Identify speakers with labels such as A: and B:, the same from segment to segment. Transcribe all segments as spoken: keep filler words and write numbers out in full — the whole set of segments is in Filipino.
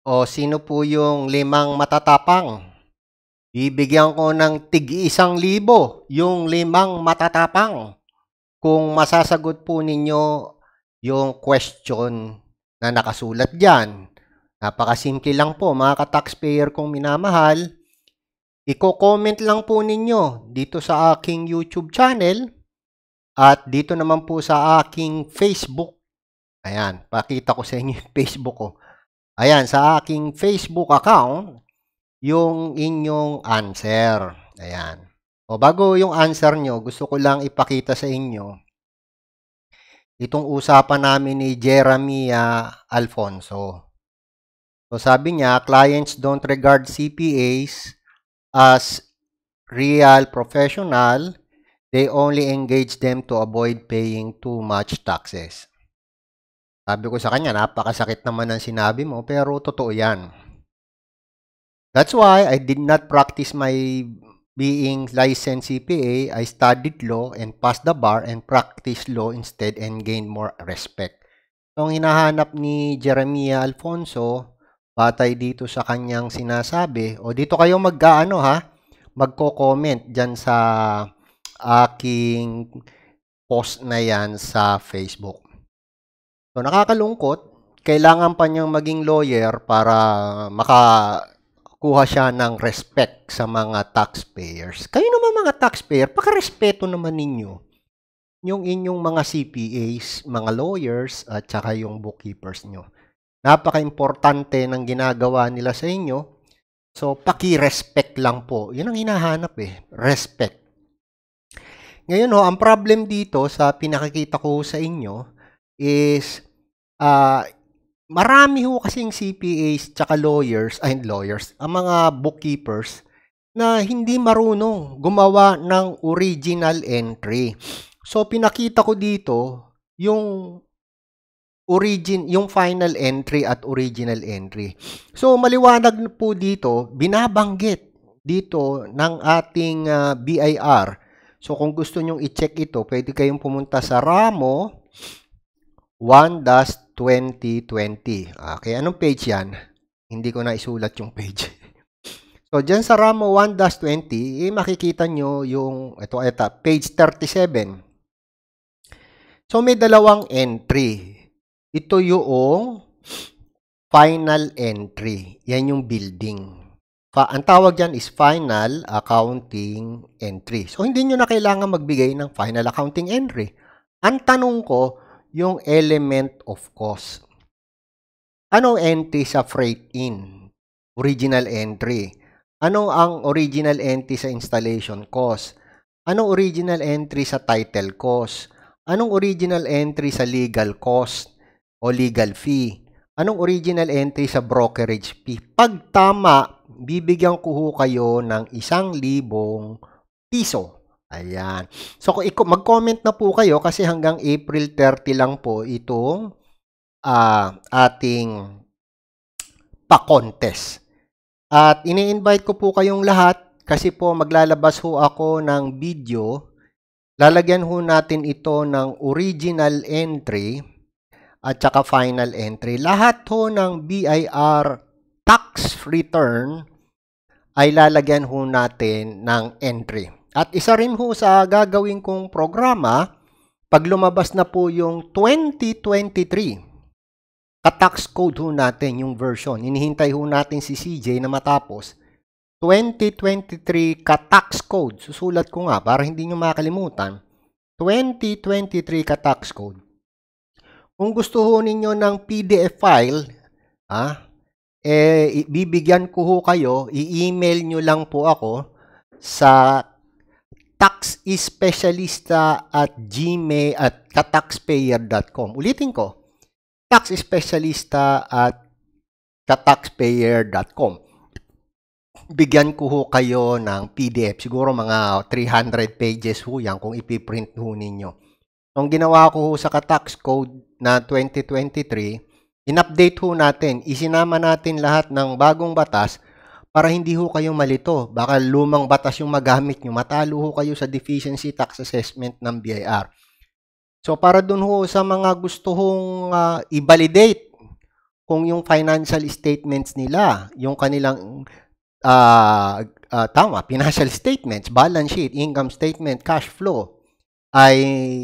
A: O sino po yung limang matatapang? Bibigyan ko ng tig-isang libo yung limang matatapang kung masasagot po ninyo yung question na nakasulat dyan. Napakasimple lang po mga ka-taxpayer kong minamahal. Iko-comment lang po ninyo dito sa aking YouTube channel at dito naman po sa aking Facebook. Ayan, pakita ko sa inyo yung Facebook ko. Ayan, sa aking Facebook account, yung inyong answer. Ayan. O bago yung answer nyo, gusto ko lang ipakita sa inyo itong usapan namin ni Jeremiah Alfonso. So sabi niya, clients don't regard C P As as real professional. They only engage them to avoid paying too much taxes. Sabi ko sa kanya, napakasakit naman ang sinabi mo, pero totoo yan. That's why I did not practice my being licensed C P A. I studied law and passed the bar and practiced law instead and gained more respect. So, ang hinahanap ni Jeremiah Alfonso, batay dito sa kanyang sinasabi, o dito kayo mag-ano ha, magko-comment dyan sa aking post na yan sa Facebook. So, nakakalungkot, kailangan pa niyang maging lawyer para makakuha siya ng respect sa mga taxpayers. Kayo naman mga taxpayer, pakarespeto naman ninyo yung inyong mga C P As, mga lawyers, at saka yung bookkeepers nyo. Napaka-importante ng ginagawa nila sa inyo. So, paki-respect lang po. Yun ang hinahanap eh, respect. Ngayon ho, ang problem dito sa pinakikita ko sa inyo is uh, marami ho kasing C P As tsaka lawyers, ay lawyers, ang mga bookkeepers na hindi marunong gumawa ng original entry. So, pinakita ko dito yung origin, yung final entry at original entry. So, maliwanag po dito, binabanggit dito ng ating uh, B I R. So, kung gusto nyong i-check ito, pwede kayong pumunta sa Ramo one dash twenty twenty. Okay, anong page yan? Hindi ko na isulat yung page. So, dyan sa Ramo one dash twenty, eh, makikita nyo yung, ito, ito, page thirty-seven. So, may dalawang entry. Ito yung final entry. Yan yung building. Fa ang tawag dyan is final accounting entry. So, hindi nyo na kailangan magbigay ng final accounting entry. Ang tanong ko, yung element of cost. Anong entry sa freight in? Original entry. Ano ang original entry sa installation cost? Anong original entry sa title cost? Anong original entry sa legal cost o legal fee? Anong original entry sa brokerage fee? Pag tama, bibigyan ko ho kayo ng isang libong piso. Ayan. So, mag-comment na po kayo kasi hanggang April thirty lang po itong uh, ating pa-contest. At ini-invite ko po kayong lahat kasi po maglalabas ho ako ng video. Lalagyan ho natin ito ng original entry at saka final entry. Lahat ho ng B I R tax return ay lalagyan ho natin ng entry. At isa rin ho sa gagawin kong programa, pag lumabas na po yung twenty twenty-three, ka-tax code ho natin yung version. Hinihintay ho natin si C J na matapos. twenty twenty-three ka-tax code. Susulat ko nga para hindi nyo makalimutan. twenty twenty-three ka-tax code. Kung gusto ho ninyo ng P D F file, ah, eh, bibigyan ko ho kayo, i-email nyo lang po ako sa taxspecialista at gmail at kataxpayer dot com. Ulitin ko, taxspecialista at kataxpayer dot com. Bigyan ko ho kayo ng P D F. Siguro mga three hundred pages ho yan kung ipiprint ho ninyo. Ang ginawa ko ho sa ka-tax code na twenty twenty-three, in-update ho natin. Isinama natin lahat ng bagong batas para hindi ho kayo malito. Baka lumang batas yung magamit nyo. Matalo ho kayo sa deficiency tax assessment ng B I R. So, para dun ho sa mga gusto hong uh, i-validate kung yung financial statements nila, yung kanilang uh, uh, tama, financial statements, balance sheet, income statement, cash flow, ay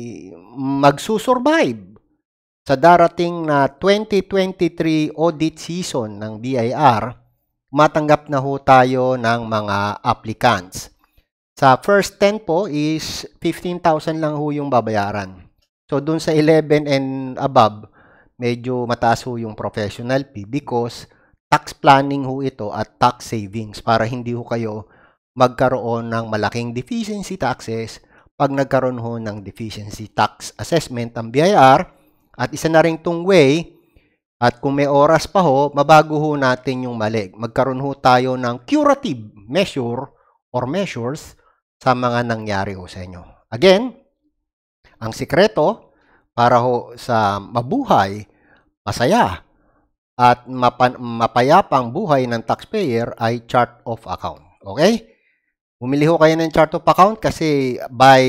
A: magsusurvive sa darating na twenty twenty-three audit season ng B I R, matanggap na ho tayo ng mga applicants. Sa first ten po is fifteen thousand lang ho yung babayaran. So, dun sa eleven and above, medyo mataas ho yung professional fee because tax planning ho ito at tax savings para hindi ho kayo magkaroon ng malaking deficiency taxes pag nagkaroon ho ng deficiency tax assessment ang B I R. At isa na rin tong way, at kung may oras pa ho, mabago ho natin yung mali. Magkaroon ho tayo ng curative measure or measures sa mga nangyari ho sa inyo. Again, ang sikreto para ho sa mabuhay, masaya, at mapan mapayapang buhay ng taxpayer ay chart of account. Okay? Bumili ho kayo ng chart of account kasi by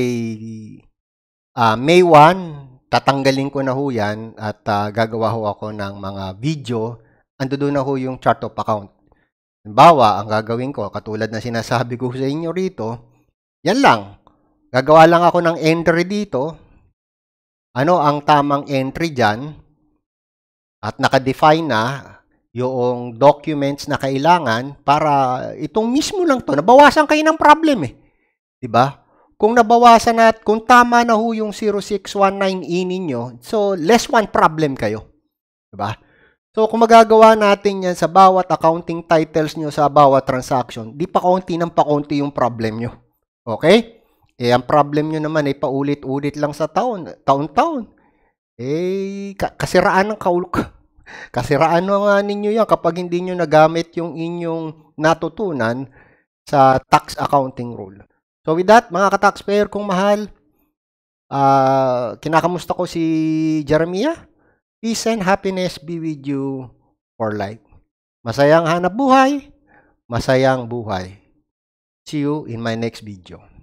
A: uh, May first, tatanggalin ko na ho yan at uh, gagawa ho ako ng mga video. Ando doon na ho yung chart of account. Halimbawa, ang gagawin ko, katulad na sinasabi ko sa inyo rito, yan lang. Gagawa lang ako ng entry dito. Ano ang tamang entry dyan? At nakadefine na yung documents na kailangan para itong mismo lang to. Nabawasan kayo ng problem eh. Diba? Kung nabawasan at kung tama na ho yung zero six one nine E ninyo, so less one problem kayo. Diba? So kung magagawa natin yan sa bawat accounting titles nyo sa bawat transaction, di pa kaunti ng pakunti yung problem nyo. Okay? Eh, ang problem nyo naman ay paulit-ulit lang sa taon, taon-taon. Eh, kasiraan ng kaul kasiraan nga ninyo yan kapag hindi nyo nagamit yung inyong natutunan sa tax accounting rule. So with that, mga ka-taxpayer kong mahal, uh, kinakamusta ko si Jeremiah. Peace and happiness be with you for life. Masayang hanap buhay, masayang buhay. See you in my next video.